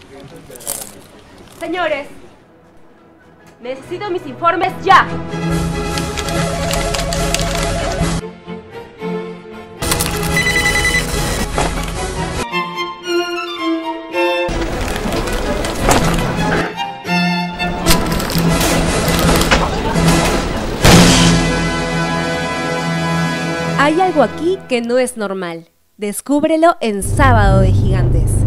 Señores, necesito mis informes ya. Hay algo aquí que no es normal. Descúbrelo en Sábado de Gigantes.